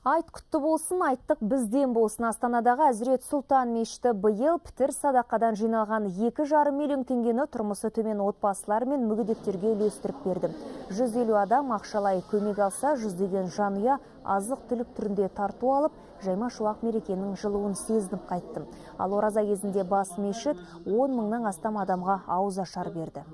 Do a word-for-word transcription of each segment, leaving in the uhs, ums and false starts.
Айт құтты болсын, айттық бізден болсын. Астанадағы Әзірет Сұлтан мешіті биыл пітір садақадан жиналған екі жарым миллион теңгені тұрмысы төмен отбасылар мен мүгедектерге үлестіріп берді. жүз елу адам ақшалай көмек алса, жүздеген жанұя азық түлік түрінде тарту алып, жайма шуақ мерекенің жылуын сезініп қайтты. Ал ораза кезінде бас мешіт он мыңнан астам адамға ауызашар берді.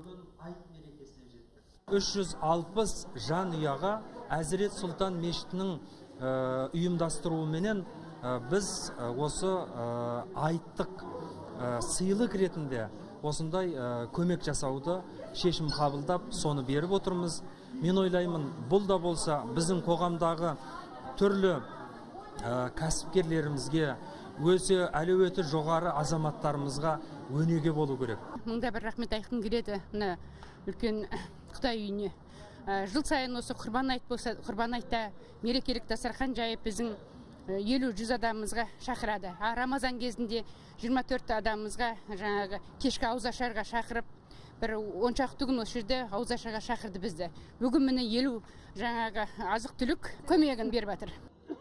үш жүз алпыс жанұяға Әзірет Сұлтан мешітінің ұйымдастыруыменен біз осы айттық сыйлық ретінде осындай көмек жасауды шешім қабылдап, соны беріп отырмыз. Мен ойлаймын, бұл да болса біздің қоғамдағы түрлі кәсіпкерлерімізге, өсе әлеуеті жоғары азаматтарымызға өнеге болу керек. Мыңда бір рахмет айтқым келеді мына үлкен Қытай үйіне. Жыл сайын осы құрбан айт болса, құрбан айтта мерекелік дастархан жайып біздің елу жүз адамымызға шақырады. А Рамазан кезінде жиырма төрт адамымызға жаңағы кешкі ауызашарға шақырып, бір он шақты күн осы жерде ауызашарға шақырды бізді. Бүгін міне елу жаңағы азық түлік көмегін беріп жатыр.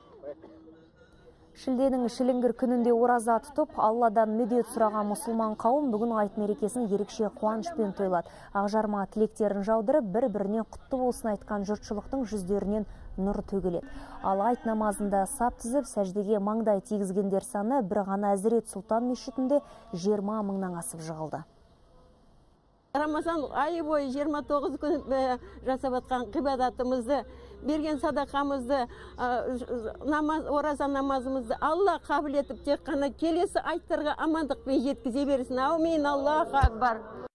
Шілденің шіліңгір күнінде ораза тұтып, Алладан медет сұраған мұсылман қауым бүгін айт мерекесін ерекше қуанышпен тойлады. Ақжарма тілектерін жаудырып, бір-біріне құтты болсын айтқан жұртшылықтың жүздерінен нұр төгіледі. Ал айт намазында сап тізіп, сәждеге маңдай тигізгендер саны бір ғана Әзірет Сұлтан мешітінде жиырма мыңнан асып жығылды. Рамазан айы бойы жиырма тоғыз күн жасап атқан ғибадатымызды, берген садақамызды, намаз, ораза намазымызды Алла қабыл етіп, тек қана келесі айттарға амандықпен жеткізе берсін. Аумин, Аллаху акбар.